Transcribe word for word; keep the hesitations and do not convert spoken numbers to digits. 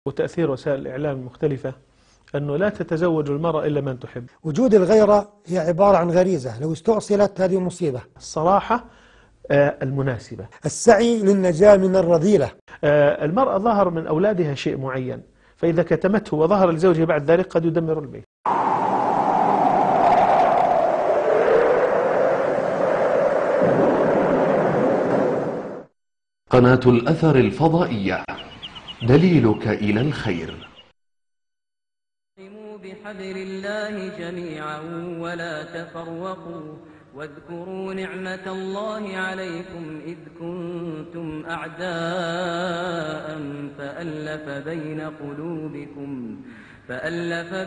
وتأثير وسائل الإعلام المختلفة أنه لا تتزوج المرأة إلا من تحب. وجود الغيرة هي عبارة عن غريزة، لو استؤصلت هذه مصيبة. الصراحة آه المناسبة. السعي للنجاة من الرذيلة. آه المرأة ظهر من أولادها شيء معين، فإذا كتمته وظهر لزوجها بعد ذلك قد يدمر البيت. قناة الأثر الفضائية، دليلك إلى الخير. بحبل الله جميعا ولا تفرقوا واذكروا نعمة الله عليكم إذ كنتم أعداء فألف بين قلوبكم فألف